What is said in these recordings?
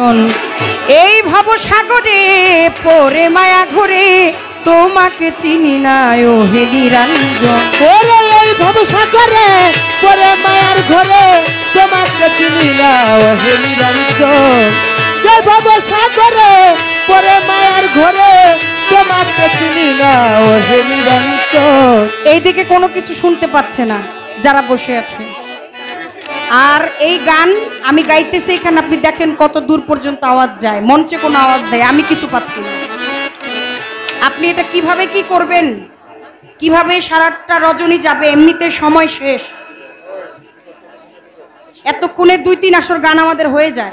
নিরঞ্জন এই ভব সাগরে পরে মায়া ঘরে তোমাকে চিনি না ও হে নিরঞ্জন ওরে এই ভব সাগরে পরে মায়ার ঘরে তোমাকে চিনি না ও হে নিরঞ্জন এই ভব সাগরে পরে মায়ার ঘরে তোমাকে চিনি না ও হে নিরঞ্জন। এইদিকে কোনো কিছু শুনতে পাচ্ছে না যারা বসে আছে। আর এই গান আমি গাইতেছি এখানে আপনি দেখেন কত দূর পর্যন্ত আওয়াজ যায়, মঞ্চে কোনো আওয়াজ দেয়, আমি কিছু পাচ্ছি না। আপনি এটা কিভাবে কি করবেন, কিভাবে সারাটা রজনী যাবে, এমনিতে সময় শেষ। এতক্ষণে 2-3 আসর গান আমাদের হয়ে যায়।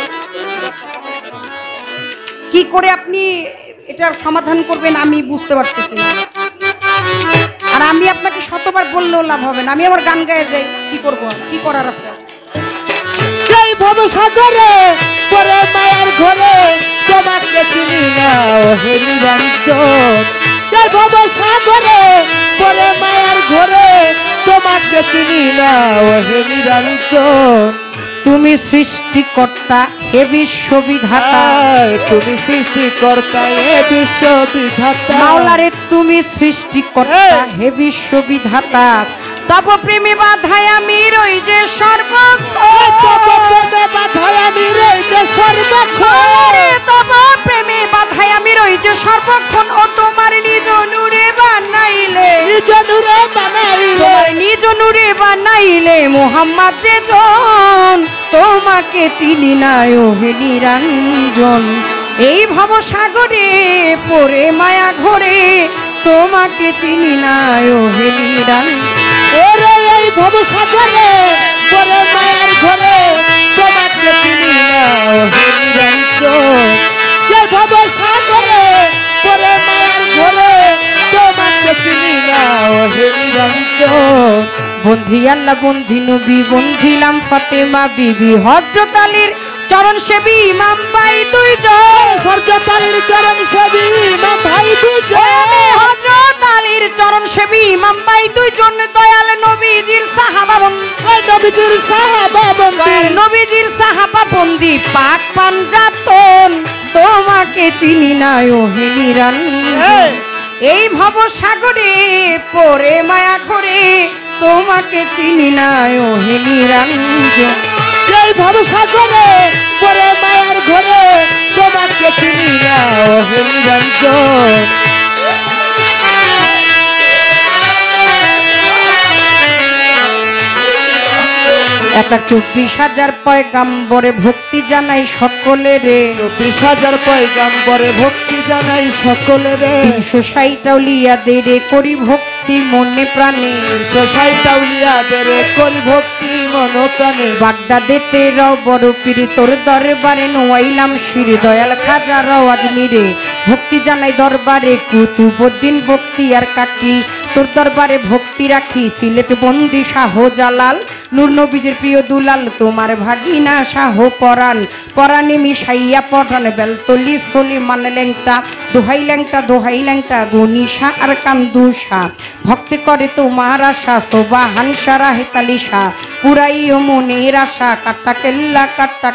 কি করে আপনি এটা সমাধান করবেন আমি বুঝতে পারতেছি না। আর আমি আপনাকে শতবার বললেও লাভ হবে না, আমি আমার গান গায়ে যাই, কি করব, কি করার আছে। এই ভব সাগরে পরে মায়ার ঘরে তোমাকে চিনি না ও হে নিরঞ্জন এই ভব সাগরে পরে মায়ার ঘরে তোমাকে চিনি না ও হে নিরঞ্জন। তুমি সৃষ্টিকর্তা হে বিশ্ববিধাতা, তুমি সৃষ্টিকর্তা হে বিশ্ববিধাতা মাওলারে তুমি সৃষ্টিকর্তা হে বিশ্ববিধাতা, তব প্রেমে বাধায় আমি রই যে সর্বক্ষণ, তব প্রেমে বাধায় আমি রই যে সর্বক্ষণ, তব প্রেমে বাধায় আমি রই যে সর্বক্ষণ, ও তোমার নিজ নূরে বানাইলে, নিজ নূরে বানাইলে, নিজ নূরে বানাইলে মুহাম্মদ যে জন, তোমাকে চিনি না ও হে নিরঞ্জন এই ভব সাগরে পরে মায়া ঘরে তোমাকে চিনি না ও হে নিরঞ্জন। ওরে এই ভব সাগরে পরে মায়ার ঘরে তোমাকে চিনি না ও হে নিরঞ্জন এই ভব সাগরে পরে মায়ার ঘরে তোমাকে চিনি না ও হে নিরঞ্জন। বন্ধি আল্লাহ বন্ধি নবী বন্ধিলাম ফাতেমা বিবি, হযরত আলীর চরণ সেবী ইমাম ভাই দুইজন, হযরত আলীর চরণ সেবী ইমাম ভাই দুইজন, হযরত আলীর চরণ সেবী ইমাম ভাই দুইজন, দয়াল নবীজির সাহাবা বন্ধু, নবীজির সাহাবা বন্ধু, দয়াল নবীজির সাহাবা বন্দি পাক পাঞ্জাতন, তোমাকে চিনি না ও হে নিরঞ্জন এই ভব সাগরে পরে মায়া ঘরে তোমাকে চিনি না ও হে নিরঞ্জন এই ভব সাগরে পরে মায়ার ঘরে তোমাকে চিনি না ও হে নিরঞ্জন। একটা 24,000 পয়গাম্বরে ভক্তি জানাই সকলেরে, 24,000 পয়গাম্বরে ভক্তি জানাই সকলেরে, 360 আউলিয়াদের করি ভক্তি মনে প্রাণে, 360 আউলিয়াদের করি ভক্তি মন প্রাণে, বাগদাদেতে রাও বড় পীর তোর দরবারে নোয়াইলাম শির, দয়াল খাজা রাও আজমিরে ভক্তি জানাই দরবারে, কুতুবউদ্দিন ভক্তি আর কাকি তোর দরবারে ভক্তি রাখি, সিলেট বন্দি শাহজালাল নূর নবীজির প্রিয় দুলাল, তোমার ভাগিনা শাহ পরাণ, পরাণে মিশাইয়া পঠান, বেলতলি সলিমান ল্যাংটা দোহাই ল্যাংটা দোহাই ল্যাংটা, গনিশা আর কান্দুষা ভক্তি করে তোমার আশা, সোবাহান সারা হেতালিশা পুরাইও মনের আশা, কাটা কেল্লা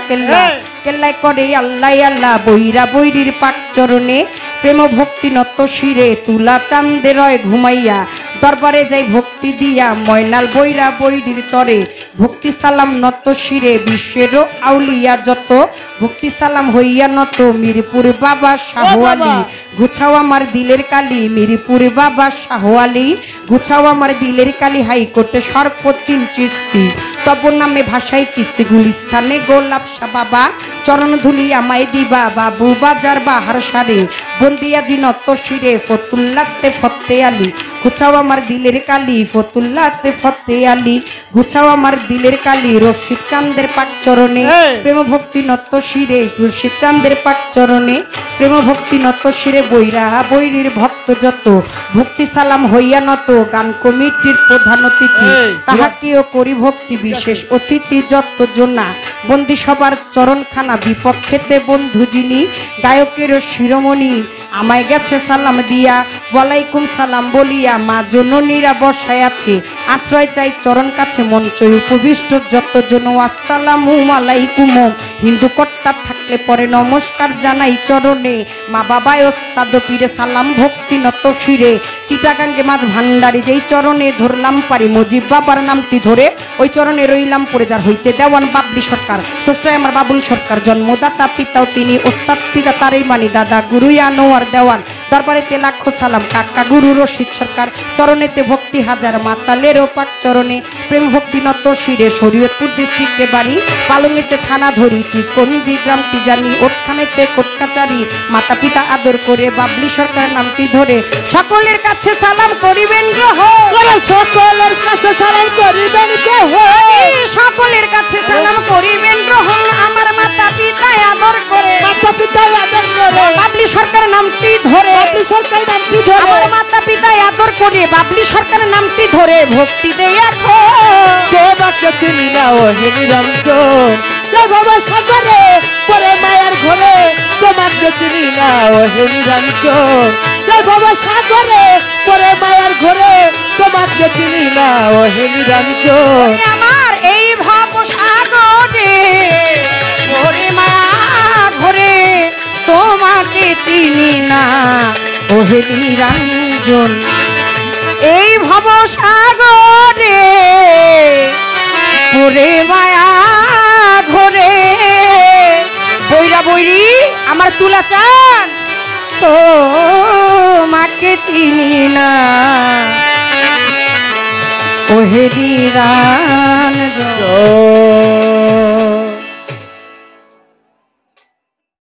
কেল্লায় করে আল্লাহ আল্লাহ, বৈরা বৈরির পাক চরণে প্রেম ভক্তি নত শিরে, তুলা চাঁদে রয় ঘুমাইয়া দরবারে যাই ভক্তি দিয়া, ময়নাল বৈরা বৈরির তরে ভক্তি সালাম নত শিরে, বিশ্বেরও আউলিয়া যত ভক্তি সালাম হইয়া নত, মিরপুর বাবা শাহ আলী গুছাও আমার দিলের কালি, মিরপুর বাবা শাহ আলী গুছাও আমার দিলের কালি, হাইকোর্টে সর্বতিন চিস্তি তব নামে ভাষায় কিস্তি, গুলিস্থানে গোলাপ শাহ বাবা চরণ ধুলি আমায় দিবা, বাবু বাজার বাহার সারে বন্দিয়াজি নত শিরে, ফতুল্লাতে ফতে আলী গুছাও আমার দিলের কালি, ফতুল্লাতে ফতে আলী গুছাও আমার দিলের কালি, রশিদ চাঁদের পাক চরণে প্রেম ভক্তি নত শিরে, রশিদ চাঁদের পাক চরণে প্রেম ভক্তি নত শিরে, বৈরা বৈরির ভক্ত যত ভক্তি সালাম হইয়া নত, গান কমিটির প্রধান অতিথি তাহাকেও করি ভক্তি, বিশেষ অতিথি যত জনা বন্দি সবার চরণখানা, বিপক্ষেতে বন্ধু যিনি গায়কের শিরোমণি, আমায় গেছে সালাম দিয়া ওয়ালাইকুম সালাম বলিয়া মা জননীরা বসায় আছে, আশ্রয় চাই চরণ কাছে মঞ্চ উপবিষ্ট যতজন, আসসালামু আলাইকুম। হিন্দু কর্তা থাকলে পরে নমস্কার জানাই চরণে, মা বাবায় ওস্তাদ পীরে সালাম ভক্তি নত শিরে, চিটাগাঙ্গে মাঝ ভান্ডারি যেই চরণে ধরলাম পারি, মুজিব বাবার নামটি ধরে ওই চরণে রইলাম পড়ে, যার হইতে দেওয়ান বাবলি সরকার, ষষ্ঠই আমার বাবুল সরকার, জন্মদাতা পিতাও তিনি, ওস্তাদ পিতা তারই মানি, দাদা গুরুই আনোয়ার দেওয়ান, দরবারেতে লাখো সালাম কাকা গুরু রশিদ সরকার, চরণেতে ভক্তি হাজার মাতালেরও পাক চরণে, প্রেম ভক্তি নত শিরে, শরীয়তপুর ডিস্ট্রিক্টে বাড়ি, পালংয়েতে থানা ধরি, চিকন্দি গ্রামটি জানি, ওটখানেতে কোর্ট কাচারি, মাতা পিতা আদর করে বাবলি সরকার নামটি ধরে, সকলের কাছে সালাম করিবেন গ্রহণ, সকলের কাছে সালাম করিবেন গ্রহণ, সকলের কাছে সালাম করিবেন গ্রহণ, আমার মাতা পিতায় আদর করে, মাতা পিতায় আদর করে, বাবলি সরকার নামটি ধরে, বাবলি সরকার নামটি ধরে, আমার মাতা পিতায় আদর করে, বাবলি সরকার নামটি ধরে ভক্তি দেই এখন, তোমাকে চিনি না ও হে নিরঞ্জন, জয় বাবা সাগরে পরে মায়ের ঘরে, তোমাকে চিনি না ও হে নিরঞ্জন, জয় বাবা সাগরে পরে মায়ের ঘরে, তোমাকে চিনি না ও হে নিরঞ্জন, আমার এই ভাব সাগরে ওরে মা ঘরে, তোমাকে চিনি না ওহে নিরঞ্জন, এই ভব সাগরে ওরে মায়া ঘরে, বৈরা বৈরি আমার তুলা চান তোমাকে চিনি না ওহে নিরঞ্জন।